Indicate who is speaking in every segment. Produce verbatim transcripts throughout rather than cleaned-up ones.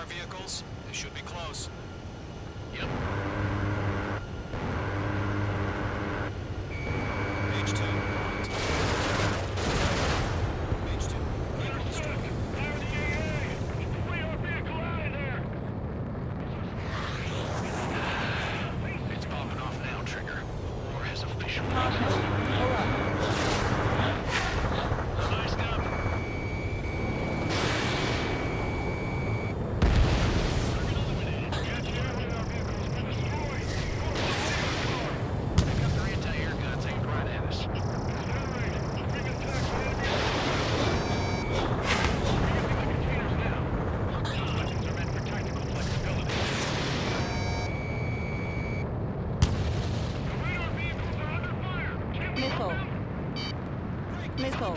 Speaker 1: our vehicles? They should be close.
Speaker 2: Yep.
Speaker 1: Page two. Point. Page two. Vehicle destroyed.
Speaker 2: Fire the A A! Flee our vehicle out of there! It's popping off now, Trigger. War has officially begun. Nice gun.
Speaker 3: Missile. Missile.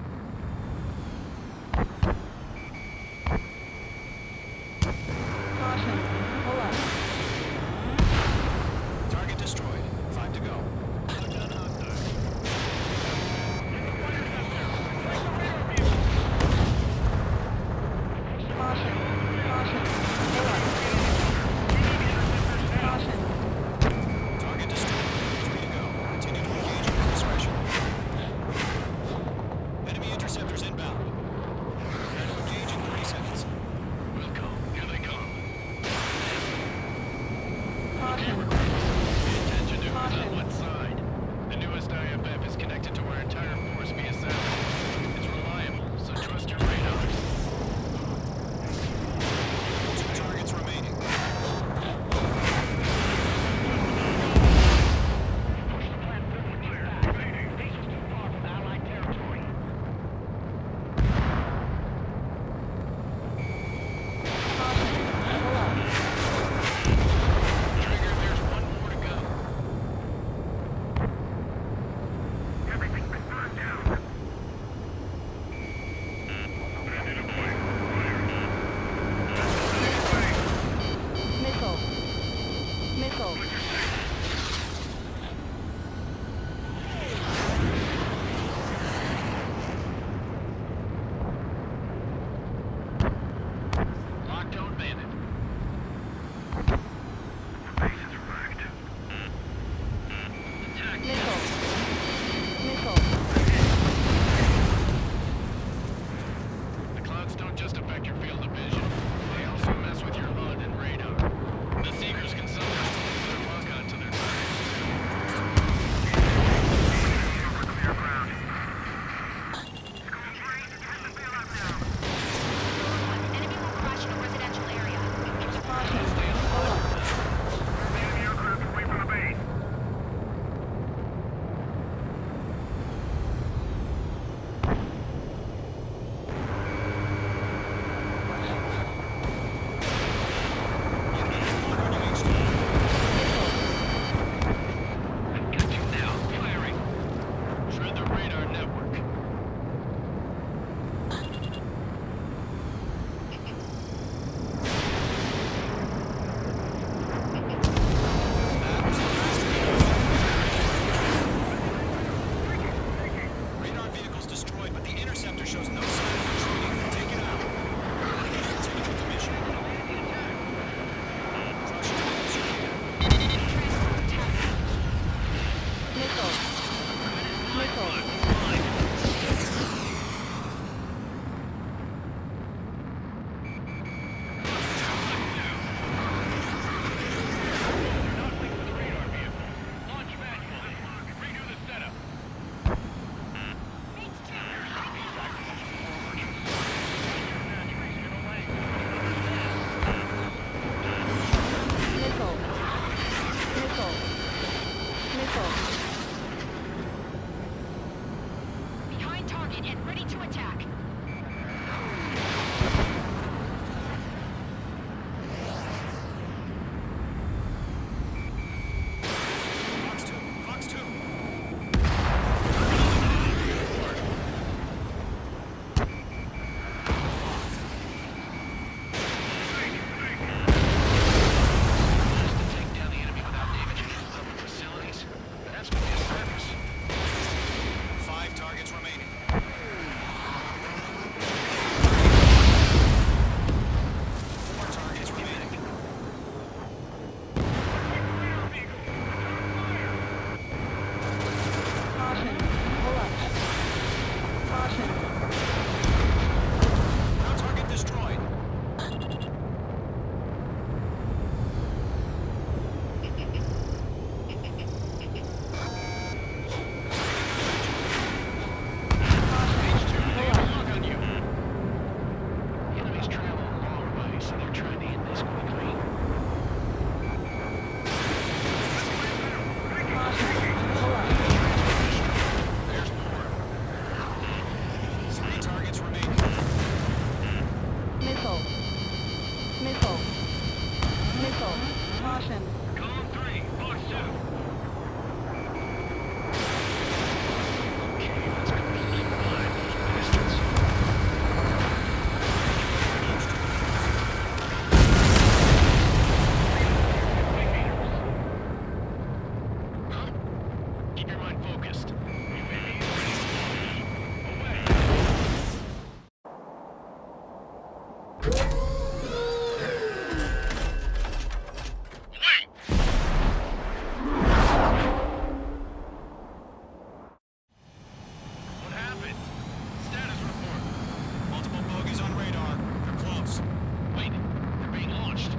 Speaker 3: Caution. Pull up.
Speaker 1: Target destroyed. Five to go.
Speaker 3: Caution. Caution. Pull up. Caution.
Speaker 1: Target destroyed. Three to go. Continue to engage at your discretion. Enemy interceptors inbound. Prepare to engage in thirty seconds.
Speaker 2: We'll come. Here they come.
Speaker 3: Caution.
Speaker 2: Pay attention to who's
Speaker 3: Caution.
Speaker 2: on what side. The newest I F F is connected to our entire force via satellite. It's reliable, so trust your radars.
Speaker 1: Two targets remaining.
Speaker 2: Push the platform clear. These are too far from Allied territory.
Speaker 3: Caution. Pull up.
Speaker 2: Trigger, there's
Speaker 3: Caution.
Speaker 2: Column three, Fox two. Okay, let's completely blind those bastards. Huh? Keep your mind focused. We may be ready to launch. Away. Wait! What happened? Status report.
Speaker 1: Multiple bogies on radar. They're close.
Speaker 2: Wait, they're being launched.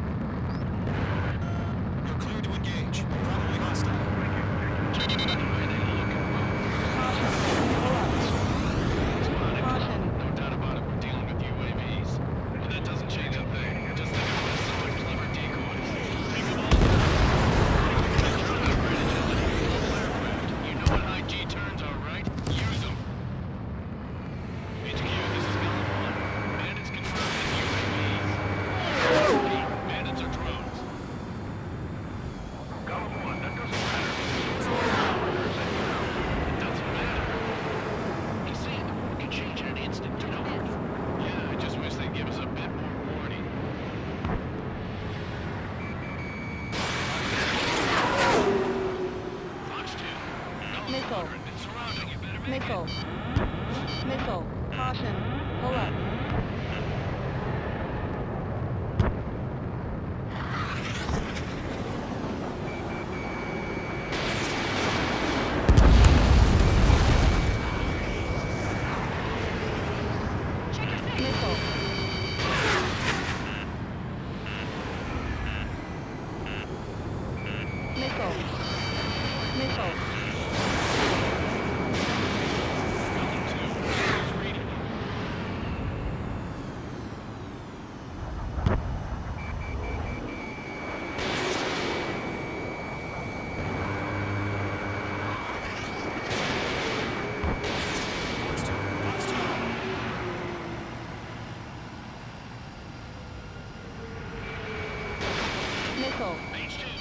Speaker 1: You're clear to engage. Probably hostile.
Speaker 2: Judging by the way they look,
Speaker 3: Caution. Pull up.
Speaker 2: spotted.
Speaker 3: Caution.
Speaker 2: No doubt about it, we're dealing with U A Vs. But that doesn't change a thing. Just think of it as somewhat clever decoys. Take them all down. You're trying to upgrade agility with global aircraft. You know what I G turns are, right? Use them. H Q, this is Column one. Bandits confirmed as U A Vs. Repeat, bandits are drones. Column one, that doesn't matter. It doesn't matter. You see, the world can change in an instant, you know? Yeah, I just wish they'd give us a bit more warning. Fox two. Column
Speaker 3: Missile.
Speaker 2: quadrant, it's surrounding you. Better make
Speaker 3: Missile.
Speaker 2: it.
Speaker 3: Missile. Caution. Pull up. Missile. Missile. Missile.
Speaker 2: Column two. Who's reading you?
Speaker 1: Fox two. Fox two.
Speaker 3: Missile.
Speaker 2: H two.